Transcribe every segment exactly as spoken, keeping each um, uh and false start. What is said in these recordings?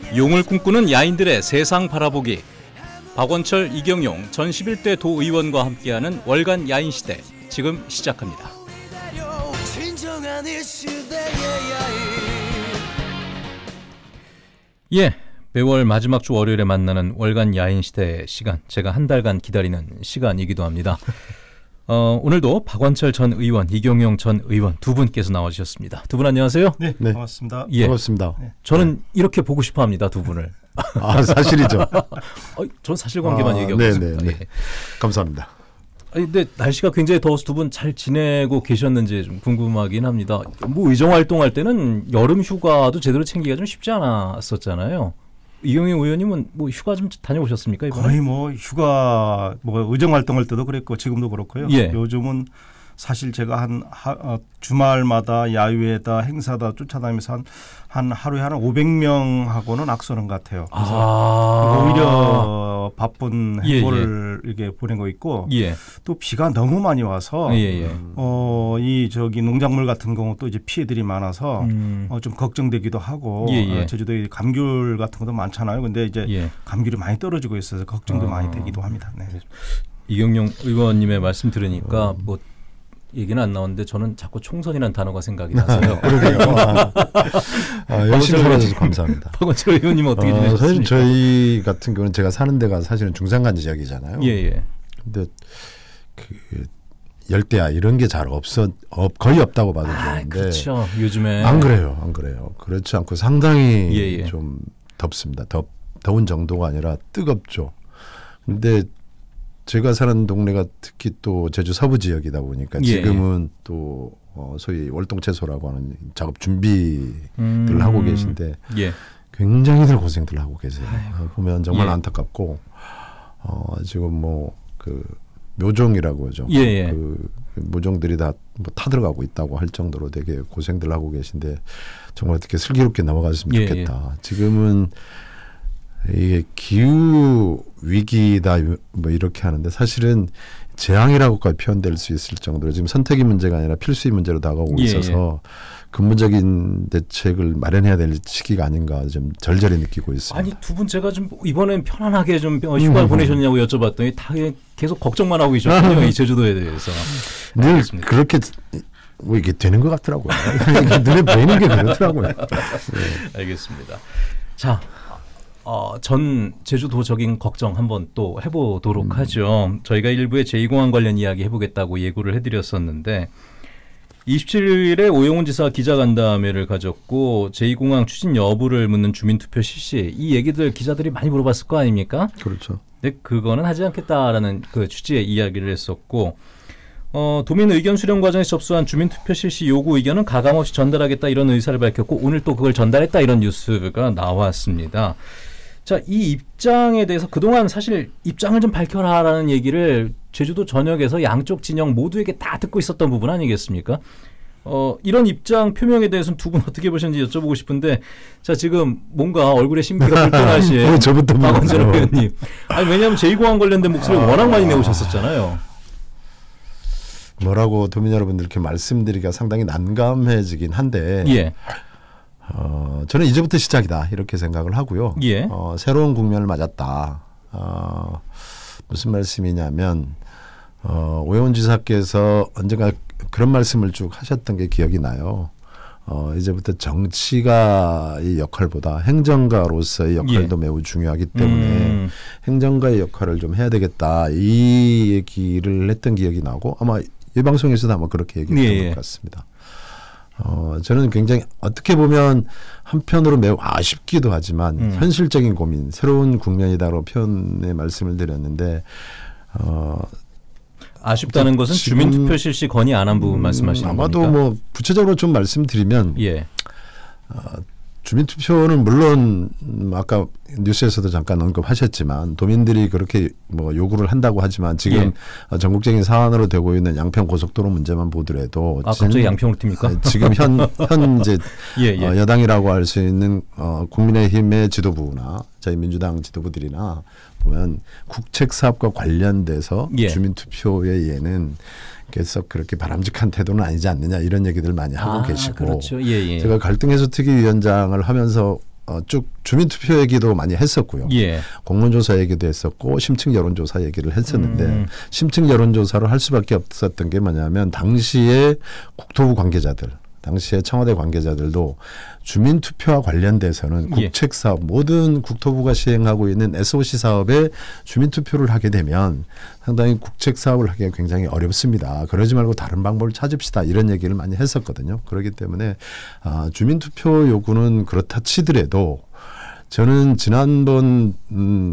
용을 꿈꾸는 야인들의 세상 바라보기. 박원철, 이경용 전 십일 대 도의원과 함께하는 월간 야인시대 지금 시작합니다. 예, 매월 마지막 주 월요일에 만나는 월간 야인시대 시간, 제가 한 달간 기다리는 시간이기도 합니다. 어, 오늘도 박원철 전 의원, 이경용 전 의원 두 분께서 나와주셨습니다. 두 분 안녕하세요. 네, 네. 반갑습니다. 예, 반갑습니다. 네. 저는 이렇게 보고 싶어합니다, 두 분을. 아, 사실이죠. 어, 전 사실관계만 아, 얘기하고 있습니다. 네. 감사합니다. 아니, 근데 날씨가 굉장히 더워서 두 분 잘 지내고 계셨는지 좀 궁금하긴 합니다. 뭐 의정 활동할 때는 여름 휴가도 제대로 챙기기가 좀 쉽지 않았었잖아요. 이경영 의원님은 뭐 휴가 좀 다녀오셨습니까 이번에? 거의 뭐 휴가 뭐 의정 활동할 때도 그랬고 지금도 그렇고요. 예. 요즘은 사실 제가 한 하, 어, 주말마다 야유회다 행사다 쫓아다니면서 한, 한 하루에 한 오백 명하고는 악수하는 것 같아요. 그래서 아~ 오히려 바쁜 해고를 예, 예. 이렇게 보낸 거 있고 예. 또 비가 너무 많이 와서 예, 예. 어, 이 저기 농작물 같은 경우 또 이제 피해들이 많아서 음. 어, 좀 걱정되기도 하고 예, 예. 어, 제주도에 감귤 같은 것도 많잖아요. 근데 이제 예. 감귤이 많이 떨어지고 있어서 걱정도 아. 많이 되기도 합니다. 네. 이경영 의원님의 말씀 들으니까 뭐 얘기는 안 나오는데 저는 자꾸 총선이라는 단어가 생각이 나서요. 그러게요. 아, 아, 열심히 살아주셔서 감사합니다. 박원철 의원님은 어떻게 지내셨습니까? 어, 사실 저희 같은 경우는 제가 사는 데가 사실은 중산간 지역이잖아요. 예예. 근데 그 열대야 이런 게 잘 없어 없, 거의 없다고 봐도 아, 좋은데. 그렇죠. 요즘에 안 그래요, 안 그래요. 그렇지 않고 상당히 예, 예. 좀 덥습니다. 덥 더운 정도가 아니라 뜨겁죠. 근데 제가 사는 동네가 특히 또 제주 서부 지역이다 보니까 예. 지금은 또 어 소위 월동채소라고 하는 작업 준비들을 음. 하고 계신데 예. 굉장히들 고생들 하고 계세요. 아이고. 보면 정말 예. 안타깝고 어 지금 뭐 그 묘종이라고 하죠. 예, 예. 그 모종들이 다 뭐 타들어가고 있다고 할 정도로 되게 고생들 하고 계신데 정말 어떻게 슬기롭게 넘어갔으면 예, 좋겠다. 예. 지금은 이게 기후 위기다 뭐 이렇게 하는데 사실은 재앙이라고까지 표현될 수 있을 정도로 지금 선택의 문제가 아니라 필수의 문제로 다가오고 예, 있어서 근본적인 대책을 마련해야 될 시기가 아닌가 좀 절절히 느끼고 있습니다. 아니 두 분 제가 좀 이번엔 편안하게 좀 휴가를 음. 보내셨냐고 여쭤봤더니 다 계속 걱정만 하고 계셨군요. 이 제주도에 대해서. 늘 알겠습니다. 그렇게 뭐 이게 되는 것 같더라고요. 눈에 보이는 게 그렇더라고요. 네. 알겠습니다. 자. 어, 전 제주도적인 걱정 한번 또 해보도록 음. 하죠. 저희가 일부에 제이 공항 관련 이야기 해보겠다고 예고를 해드렸었는데 이십칠 일에 오영훈 지사가 기자간담회를 가졌고 제이 공항 추진 여부를 묻는 주민투표 실시 이 얘기들 기자들이 많이 물어봤을 거 아닙니까? 그렇죠. 근데 그거는 하지 않겠다라는 그 취지의 이야기를 했었고 어, 도민 의견 수렴 과정에서 접수한 주민투표 실시 요구 의견은 가감없이 전달하겠다 이런 의사를 밝혔고 오늘 또 그걸 전달했다 이런 뉴스가 나왔습니다. 자, 이 입장에 대해서 그동안 사실 입장을 좀 밝혀라라는 얘기를 제주도 전역에서 양쪽 진영 모두에게 다 듣고 있었던 부분 아니겠습니까? 어, 이런 입장 표명에 대해서는 두 분 어떻게 보셨는지 여쭤보고 싶은데 자, 지금 뭔가 얼굴에 신비가 불편하신 저부터 박원철 의원님. 아니, 왜냐하면 제이 공항 관련된 목소리를 아... 워낙 많이 내오셨었잖아요. 뭐라고 도민 여러분들께 말씀드리기가 상당히 난감해지긴 한데 예. 어, 저는 이제부터 시작이다 이렇게 생각을 하고요. 예. 어, 새로운 국면을 맞았다. 어, 무슨 말씀이냐면 어, 오영훈 지사께서 언젠가 그런 말씀을 쭉 하셨던 게 기억이 나요. 어, 이제부터 정치가의 역할보다 행정가로서의 역할도 예. 매우 중요하기 때문에 음. 행정가의 역할을 좀 해야 되겠다 이 얘기를 했던 기억이 나고 아마 이 방송에서도 아마 그렇게 얘기했던 예. 것 같습니다. 어, 저는 굉장히 어떻게 보면 한편으로 매우 아쉽기도 하지만 음. 현실적인 고민, 새로운 국면이다라고 표현의 말씀을 드렸는데 어, 아쉽다는 것은 주민투표 실시 건의 안 한 부분 음, 말씀하시는 아마도 겁니까? 뭐 구체적으로 좀 말씀드리면 예. 어, 주민투표는 물론 아까 뉴스에서도 잠깐 언급하셨지만 도민들이 그렇게 뭐 요구를 한다고 하지만 지금 예. 전국적인 사안으로 되고 있는 양평 고속도로 문제만 보더라도 아 갑자기 양평을 틉니까? 지금 현, 현 이제 예, 예. 어, 여당이라고 할 수 있는 어, 국민의힘의 지도부나 저희 민주당 지도부들이나 보면 국책 사업과 관련돼서 예. 주민투표의 예는 계속 그렇게 바람직한 태도는 아니지 않느냐 이런 얘기들 많이 하고 아, 계시고 그렇죠. 예, 예. 제가 갈등 해소 특위위원장을 하면서 어, 쭉 주민투표 얘기도 많이 했었고요. 예. 공론조사 얘기도 했었고 심층 여론조사 얘기를 했었는데 음. 심층 여론조사를 할 수밖에 없었던 게 뭐냐면 당시에 국토부 관계자들 당시에 청와대 관계자들도 주민투표와 관련돼서는 예. 국책사업 모든 국토부가 시행하고 있는 에스오씨 사업에 주민투표를 하게 되면 상당히 국책사업을 하기가 굉장히 어렵습니다. 그러지 말고 다른 방법을 찾읍시다. 이런 얘기를 많이 했었거든요. 그렇기 때문에 아, 주민투표 요구는 그렇다 치더라도 저는 지난번 음,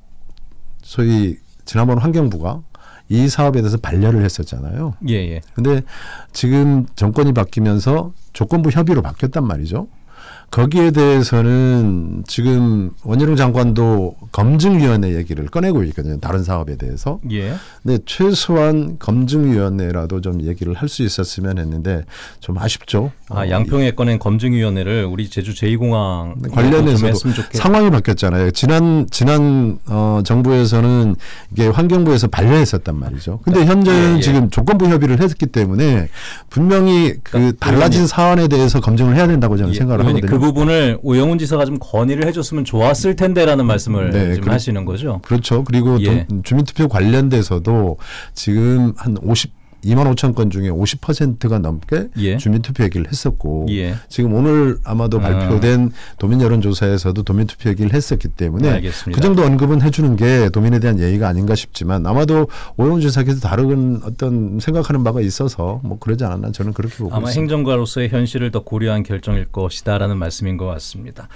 소위 지난번 환경부가 이 사업에 대해서 반려를 했었잖아요. 예, 예. 근데 지금 정권이 바뀌면서 조건부 협의로 바뀌었단 말이죠. 거기에 대해서는 지금 원희룡 장관도 검증위원회 얘기를 꺼내고 있거든요. 다른 사업에 대해서. 예. 근데 최소한 검증위원회라도 좀 얘기를 할 수 있었으면 했는데 좀 아쉽죠. 아, 어, 양평에 꺼낸 검증위원회를 우리 제주 제이 공항 관련해서도 했으면 좋겠... 상황이 바뀌었잖아요. 지난 지난 어, 정부에서는 이게 환경부에서 반려했었단 말이죠. 근데 현재는 예, 예. 지금 조건부 협의를 했기 때문에 분명히 그 그러니까 달라진 의원님. 사안에 대해서 검증을 해야 된다고 저는 예, 생각을 의원님, 하거든요. 그 부분을 오영훈 지사가 좀 건의를 해줬으면 좋았을 텐데라는 말씀을 네, 지금 그렇- 하시는 거죠. 그렇죠. 그리고 예. 도, 주민투표 관련돼서도 지금 한 오십이만 오천 건 중에 오십 퍼센트가 넘게 예. 주민투표 얘기를 했었고 예. 지금 오늘 아마도 아. 발표된 도민 여론조사에서도 도민투표 얘기를 했었기 때문에 알겠습니다. 그 정도 언급은 해주는 게 도민에 대한 예의가 아닌가 싶지만 아마도 오영훈 지사께서 다른 어떤 생각하는 바가 있어서 뭐 그러지 않았나 저는 그렇게 보고 아마 있습니다. 행정가로서의 현실을 더 고려한 결정일 것이다라는 말씀인 것 같습니다.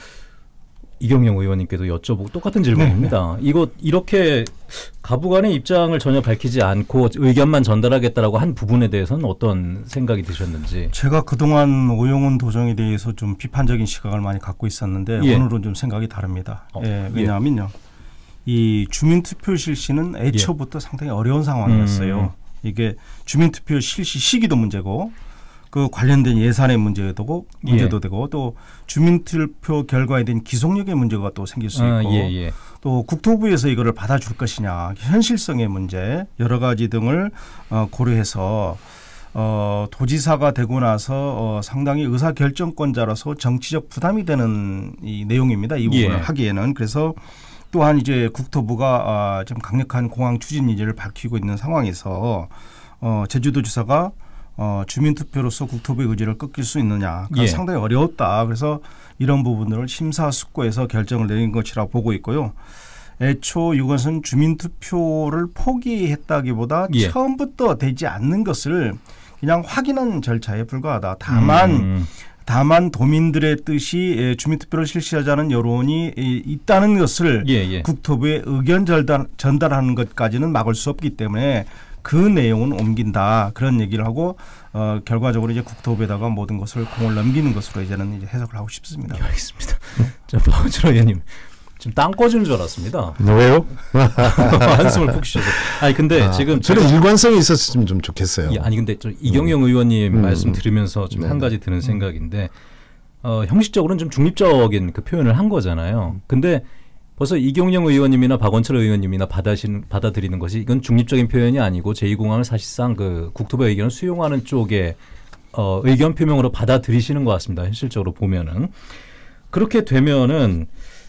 이경영 의원님께도 여쭤보고 똑같은 질문입니다. 이거 이렇게 가부간의 입장을 전혀 밝히지 않고 의견만 전달하겠다라고 한 부분에 대해서는 어떤 생각이 드셨는지. 제가 그동안 오영훈 도정에 대해서 좀 비판적인 시각을 많이 갖고 있었는데 예. 오늘은 좀 생각이 다릅니다. 어, 예, 왜냐하면요. 이 주민투표 실시는 애초부터 상당히 어려운 상황이었어요. 음. 이게 주민투표 실시 시기도 문제고 그 관련된 예산의 문제도 되고 문제도 예. 되고 또 주민투표 결과에 대한 기속력의 문제가 또 생길 수 있고 아, 예, 예. 또 국토부에서 이거를 받아줄 것이냐 현실성의 문제 여러 가지 등을 어, 고려해서 어, 도지사가 되고 나서 어, 상당히 의사결정권자로서 정치적 부담이 되는 이 내용입니다. 이 부분을 예. 하기에는. 그래서 또한 이제 국토부가 어, 좀 강력한 공항 추진 의지를 밝히고 있는 상황에서 어, 제주도지사가 어, 주민투표로서 국토부의 의지를 꺾일 수 있느냐. 그건 예. 상당히 어려웠다. 그래서 이런 부분들을 심사숙고해서 결정을 내린 것이라 보고 있고요. 애초 이것은 주민투표를 포기했다기보다 예. 처음부터 되지 않는 것을 그냥 확인한 절차에 불과하다. 다만 음. 다만 도민들의 뜻이 주민투표를 실시하자는 여론이 있다는 것을 예, 예. 국토부에 의견 전달, 전달하는 것까지는 막을 수 없기 때문에 그 내용은 옮긴다. 그런 얘기를 하고 어, 결과적으로 이제 국토부에다가 모든 것을 공을 넘기는 것으로 이제는 이제 해석을 하고 싶습니다. 예, 알겠습니다. 자, 박원철 의원님. 지금 땅 꺼지는 줄 알았습니다. 왜요? 한숨을 푹 쉬셔서. 아니 근데 아, 지금 저는 제가- 일관성이 있었으면 좀 좋겠어요. 예, 아니 근데 저 이경영 의원님 음. 말씀 들으면서 좀 한 네. 가지 드는 생각인데 어, 형식적으로는 좀 중립적인 그 표현을 한 거잖아요. 근데 벌써 이경영 의원님이나 박원철 의원님이나 받아신, 받아들이는 것이 이건 중립적인 표현이 아니고 제이 공항을 사실상 그 국토부 의견을 수용하는 쪽에 어, 의견 표명으로 받아들이시는 것 같습니다. 현실적으로 보면은 그렇게 되면은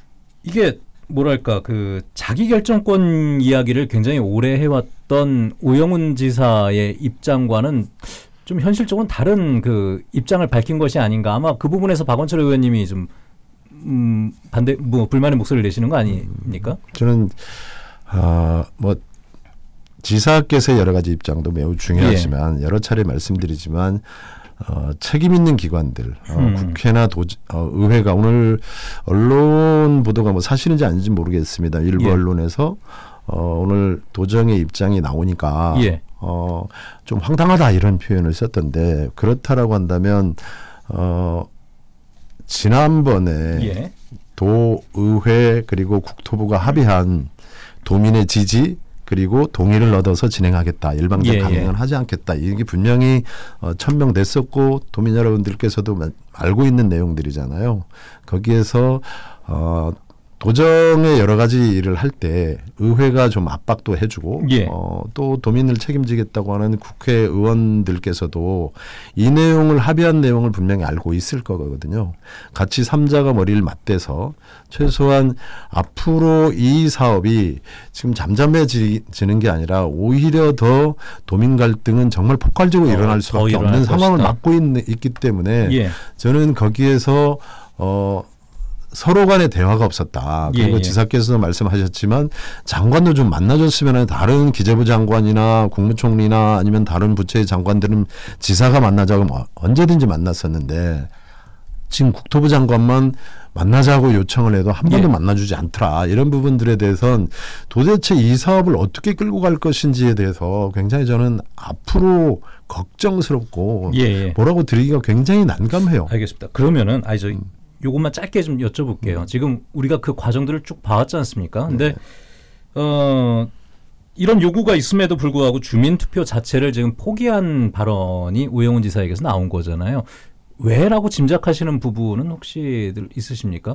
이게 뭐랄까 그 자기 결정권 이야기를 굉장히 오래 해왔던 오영훈 지사의 입장과는 좀 현실적으로는 다른 그 입장을 밝힌 것이 아닌가. 아마 그 부분에서 박원철 의원님이 좀 음, 반대 뭐 불만의 목소리를 내시는 거 아닙니까? 저는 아, 뭐 지사께서의 여러 가지 입장도 매우 중요하지만 여러 차례 말씀드리지만 어, 책임 있는 기관들, 어, 음. 국회나 도, 어, 의회가 오늘 언론 보도가 뭐 사실인지 아닌지 모르겠습니다. 일부 예. 언론에서 어, 오늘 도정의 입장이 나오니까 예. 어, 좀 황당하다 이런 표현을 썼던데 그렇다라고 한다면 어, 지난번에 예. 도의회 그리고 국토부가 합의한 도민의 지지 그리고 동의를 얻어서 진행하겠다. 일방적 예, 예. 강행은 하지 않겠다. 이게 분명히 어, 천명됐었고 도민 여러분들께서도 마- 알고 있는 내용들이잖아요. 거기에서 어, 도정의 여러 가지 일을 할 때 의회가 좀 압박도 해주고 예. 어, 또 도민을 책임지겠다고 하는 국회의원들께서도 이 내용을 합의한 내용을 분명히 알고 있을 거거든요. 같이 삼자가 머리를 맞대서 최소한 앞으로 이 사업이 지금 잠잠해지는 게 아니라 오히려 더 도민 갈등은 정말 폭발적으로 어, 일어날 더 수밖에 일어날 없는 상황을 것이다. 맞고 있, 있기 때문에 예. 저는 거기에서 어, 서로 간의 대화가 없었다. 그리고 예, 예. 지사께서도 말씀하셨지만 장관도 좀 만나줬으면 다른 기재부 장관이나 국무총리나 아니면 다른 부처의 장관들은 지사가 만나자고 하면 언제든지 만났었는데 지금 국토부 장관만 만나자고 요청을 해도 한 번도 예. 만나주지 않더라. 이런 부분들에 대해서는 도대체 이 사업을 어떻게 끌고 갈 것인지에 대해서 굉장히 저는 앞으로 걱정스럽고 예, 예. 뭐라고 드리기가 굉장히 난감해요. 알겠습니다. 그러면은 아니 저 요것만 짧게 좀 여쭤볼게요. 음. 지금 우리가 그 과정들을 쭉 봐왔지 않습니까? 근데 네. 어 이런 요구가 있음에도 불구하고 주민투표 자체를 지금 포기한 발언이 오영훈 지사에게서 나온 거잖아요. 왜라고 짐작하시는 부분은 혹시 있으십니까?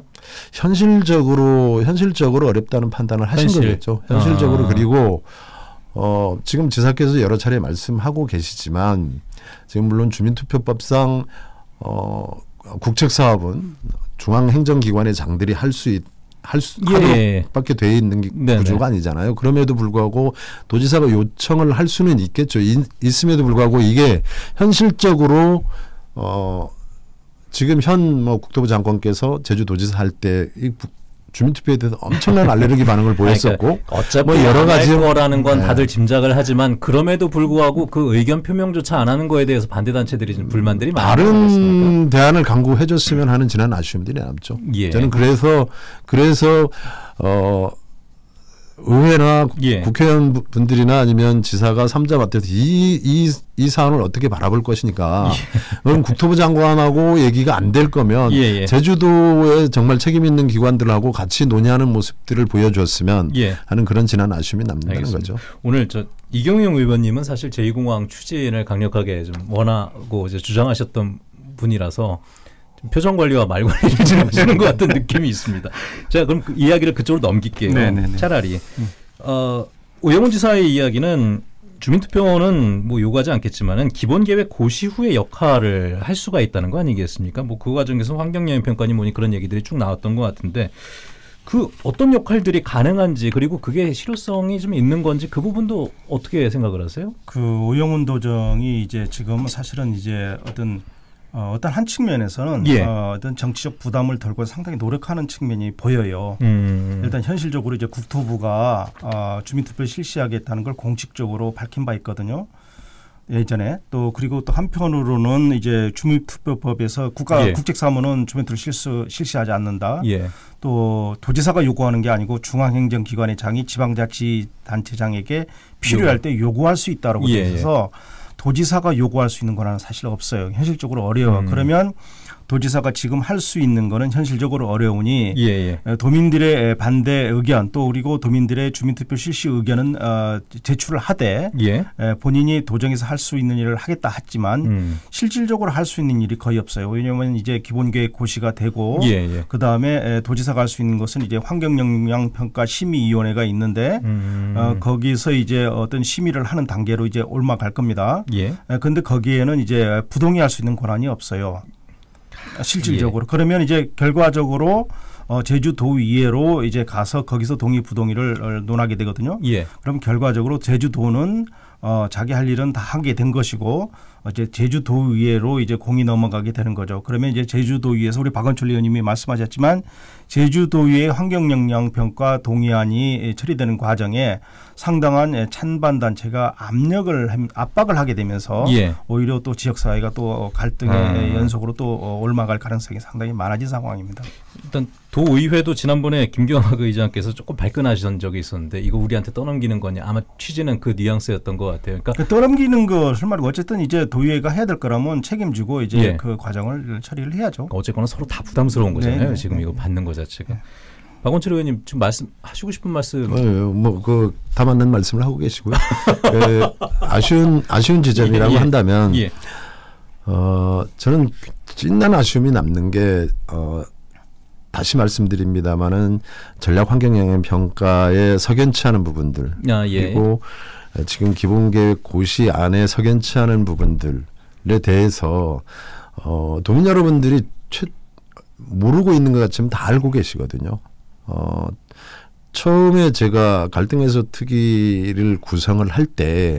현실적으로 현실적으로 어렵다는 판단을 하신 현실. 거겠죠. 현실적으로 아. 그리고 어, 지금 지사께서 여러 차례 말씀하고 계시지만 지금 물론 주민투표법상 어, 국책 사업은 중앙행정기관의 장들이 할 수 있. 할수 예. 밖에 돼 있는 게 네네. 구조가 아니잖아요. 그럼에도 불구하고 도지사가 요청을 할 수는 있겠죠. 있, 있음에도 불구하고 이게 현실적으로 어 지금 현 뭐 국토부 장관께서 제주도지사 할 때 이 주민투표에 대해서 엄청난 알레르기 반응을 보였었고 그러니까 어차피 뭐 여러 안 가지 할 거라는 건 네. 다들 짐작을 하지만 그럼에도 불구하고 그 의견 표명조차 안 하는 거에 대해서 반대 단체들이 좀 불만들이 많이 있습니까? 다른 대안을 강구해 줬으면 하는 지난 아쉬움들이 남죠. 예. 저는 그래서 그래서 어 의회나 예. 국회의원 분들이나 아니면 지사가 삼자 맡아서 이, 이, 이 사안을 어떻게 바라볼 것이니까 그럼 국토부 장관하고 얘기가 안 될 거면 예, 예. 제주도에 정말 책임 있는 기관들하고 같이 논의하는 모습들을 보여줬으면 예. 하는 그런 지난 아쉬움이 남는다는 알겠습니다. 거죠. 오늘 저 이경영 의원님은 사실 제이 공항 추진을 강력하게 좀 원하고 이제 주장하셨던 분이라서 좀 표정 관리와 말 관리를 좀 하시는 것 같은 느낌이 있습니다. 제가 그럼 그 이야기를 그쪽으로 넘길게요. 네네네. 차라리 어, 오영훈 지사의 이야기는 주민투표는 뭐 요구하지 않겠지만은 기본계획 고시 후의 역할을 할 수가 있다는 거 아니겠습니까? 뭐 그 과정에서 환경영향평가니 뭐니 그런 얘기들이 쭉 나왔던 것 같은데 그 어떤 역할들이 가능한지 그리고 그게 실효성이 좀 있는 건지 그 부분도 어떻게 생각을 하세요? 그 오영훈 도정이 이제 지금 사실은 이제 어떤 어, 어떤 한 측면에서는 예. 어, 어떤 정치적 부담을 덜고 상당히 노력하는 측면이 보여요. 음. 일단 현실적으로 이제 국토부가 어, 주민투표를 실시하겠다는 걸 공식적으로 밝힌 바 있거든요. 예전에 또 그리고 또 한편으로는 이제 주민투표법에서 국가 예. 국책사무는 주민투표를 실시, 실시하지 않는다. 예. 또 도지사가 요구하는 게 아니고 중앙행정기관의 장이 지방자치단체장에게 필요할 때 요구할 수 있다라고 예, 되어 있어서 도지사가 요구할 수 있는 거는 사실 없어요. 현실적으로 어려워. 음. 그러면 도지사가 지금 할 수 있는 거는 현실적으로 어려우니 예, 예. 도민들의 반대 의견 또 그리고 도민들의 주민투표 실시 의견은 어, 제출을 하되 예. 본인이 도정에서 할 수 있는 일을 하겠다 했지만 음. 실질적으로 할 수 있는 일이 거의 없어요. 왜냐하면 이제 기본계획 고시가 되고 예, 예. 그 다음에 도지사가 할 수 있는 것은 이제 환경영향평가 심의위원회가 있는데 음. 어, 거기서 이제 어떤 심의를 하는 단계로 이제 올라갈 겁니다. 예. 그런데 거기에는 이제 부동의할 수 있는 권한이 없어요. 실질적으로. 예. 그러면 이제 결과적으로 어, 제주도의회로 이제 가서 거기서 동의 부동의를 논하게 되거든요. 예. 그럼 결과적으로 제주도는 어, 자기 할 일은 다 하게 된 것이고 이제 제주도의회로 이제 공이 넘어가게 되는 거죠. 그러면 이제 제주도의회에서 우리 박원철 의원님이 말씀하셨지만 제주도의회 환경영향평가 동의안이 처리되는 과정에 상당한 찬반 단체가 압력을 압박을 하게 되면서 예. 오히려 또 지역 사회가 또 갈등의 아. 연속으로 또 올라갈 가능성이 상당히 많아진 상황입니다. 일단 도의회도 지난번에 김경학 의장께서 조금 발끈하신 적이 있었는데 이거 우리한테 떠넘기는 거냐 아마 취지는 그 뉘앙스였던 것 같아요. 그러니까 그 떠넘기는 것을 말고 어쨌든 이제 도의회가 해야 될 거라면 책임지고 이제 예. 그 과정을 처리를 해야죠. 어쨌거나 서로 다 부담스러운 거잖아요. 네네. 지금 이거 받는 거 자체가. 네. 박원철 의원님 지금 말씀하시고 싶은 말씀. 뭐그 다 맞는 말씀을 하고 계시고요. 그 아쉬운 아쉬운 지점이라고 예. 한다면 예. 어 저는 찐난 아쉬움이 남는 게 어. 다시 말씀드립니다만은 전략 환경 영향 평가에 석연치 않은 부분들 아, 예. 그리고 지금 기본계획 고시 안에 석연치 않은 부분들에 대해서 어, 도민 여러분들이 최, 모르고 있는 것 같지만 다 알고 계시거든요. 어, 처음에 제가 갈등 해소 특위를 구성을 할 때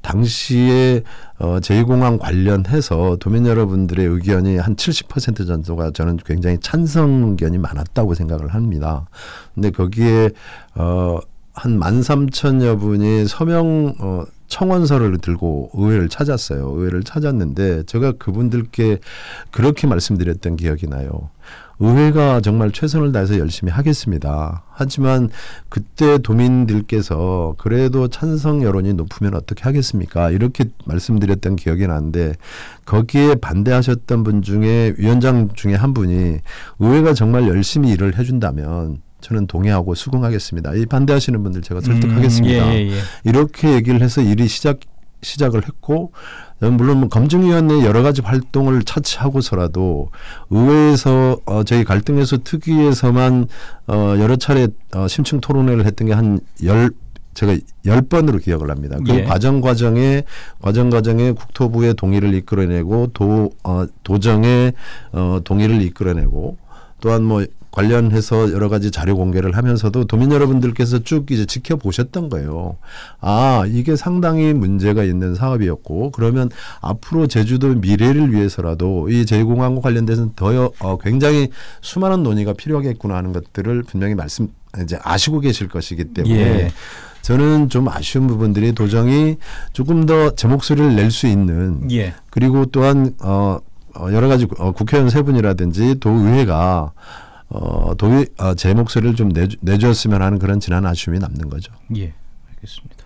당시에 어, 제이 공항 관련해서 도민 여러분들의 의견이 한 칠십 퍼센트 정도가 저는 굉장히 찬성 의견이 많았다고 생각을 합니다. 근데 거기에 어, 한 만 삼천여 분이 서명 어, 청원서를 들고 의회를 찾았어요. 의회를 찾았는데 제가 그분들께 그렇게 말씀드렸던 기억이 나요. 의회가 정말 최선을 다해서 열심히 하겠습니다. 하지만 그때 도민들께서 그래도 찬성 여론이 높으면 어떻게 하겠습니까? 이렇게 말씀드렸던 기억이 나는데 거기에 반대하셨던 분 중에 위원장 중에 한 분이 의회가 정말 열심히 일을 해준다면 저는 동의하고 수긍하겠습니다. 이 반대하시는 분들 제가 설득하겠습니다. 음, 예, 예, 예. 이렇게 얘기를 해서 일이 시작 시작을 했고 물론 뭐 검증위원회 여러 가지 활동을 차치하고서라도 의회에서 어, 저희 갈등 해소 특위에서만 어, 여러 차례 어, 심층 토론회를 했던 게 한 열 제가 열 번으로 기억을 합니다. 그 예. 과정 과정에 과정 과정에 국토부의 동의를 이끌어내고 도 어, 도정의 어, 동의를 이끌어내고 또한 뭐 관련해서 여러 가지 자료 공개를 하면서도 도민 여러분들께서 쭉 이제 지켜보셨던 거예요. 아, 이게 상당히 문제가 있는 사업이었고, 그러면 앞으로 제주도 미래를 위해서라도 이 제공항과 관련돼서는 더 어, 굉장히 수많은 논의가 필요하겠구나 하는 것들을 분명히 말씀, 이제 아시고 계실 것이기 때문에 예. 저는 좀 아쉬운 부분들이 도정이 조금 더 제 목소리를 낼 수 있는 예. 그리고 또한 어, 어, 여러 가지 어, 국회의원 세 분이라든지 도의회가 어, 도의, 어, 제 목소리를 좀 내주, 내주었으면 하는 그런 지난 아쉬움이 남는 거죠. 예, 알겠습니다.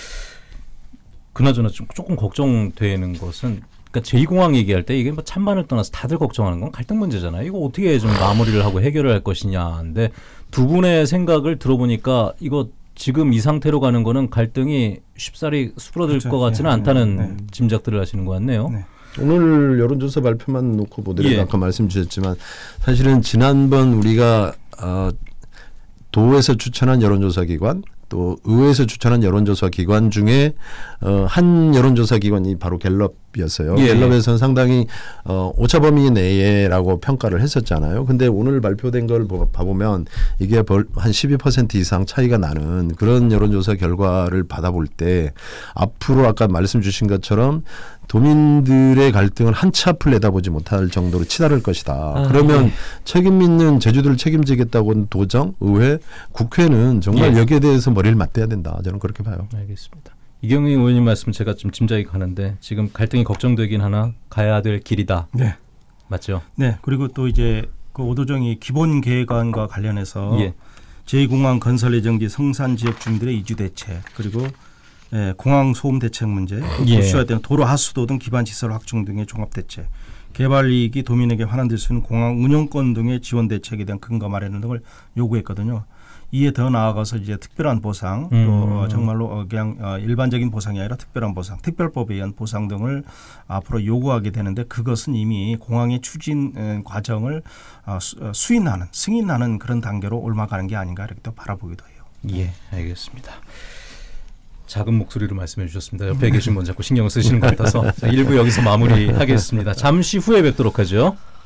그나저나 좀 조금 걱정되는 것은 그러니까 제이 공항 얘기할 때 이게 뭐 찬반을 떠나서 다들 걱정하는 건 갈등 문제잖아요. 이거 어떻게 좀 마무리를 하고 해결을 할 것이냐인데 두 분의 생각을 들어보니까 이거 지금 이 상태로 가는 거는 갈등이 쉽사리 수그러들 그렇죠. 것 같지는 네, 않다는 네, 네. 짐작들을 하시는 것 같네요. 네. 오늘 여론조사 발표만 놓고 보더라도 예. 아까 말씀 주셨지만 사실은 지난번 우리가 어, 도에서 추천한 여론조사 기관 또 의회에서 추천한 여론조사 기관 중에 어, 한 여론조사 기관이 바로 갤럽이었어요. 예. 갤럽에서는 상당히 어, 오차범위 내에라고 평가를 했었잖아요. 근데 오늘 발표된 걸 봐보면 이게 벌, 한 십이 퍼센트 이상 차이가 나는 그런 여론조사 결과를 받아볼 때 앞으로 아까 말씀 주신 것처럼 도민들의 갈등을 한 치 앞을 내다보지 못할 정도로 치달을 것이다. 아, 그러면 예. 책임 있는 제주도를 책임지겠다고 하는 도정, 의회, 국회는 정말 예. 여기에 대해서 머리를 맞대야 된다. 저는 그렇게 봐요. 알겠습니다. 이경희 의원님 말씀 제가 좀 짐작이 가는데 지금 갈등이 걱정되긴 하나 가야 될 길이다. 네. 맞죠? 네. 그리고 또 이제 그 오도정이 기본 계획안과 관련해서 예. 제이 공항 건설 예정지 성산 지역 주민들의 이주 대책 그리고 예, 공항 소음 대책 문제, 예. 도시화 되는 도로 하수도 등 기반 시설 확충 등의 종합 대책, 개발 이익이 도민에게 환원될 수 있는 공항 운영권 등의 지원 대책에 대한 근거 마련 등을 요구했거든요. 이에 더 나아가서 이제 특별한 보상, 음. 또 정말로 그냥 일반적인 보상이 아니라 특별한 보상, 특별법에 의한 보상 등을 앞으로 요구하게 되는데 그것은 이미 공항의 추진 과정을 수인하는, 승인하는 그런 단계로 올라가는 게 아닌가 이렇게 또 바라보기도 해요. 예, 알겠습니다. 작은 목소리로 말씀해 주셨습니다. 옆에 계신 분 자꾸 신경 쓰시는 것 같아서 일 부 여기서 마무리하겠습니다. 잠시 후에 뵙도록 하죠.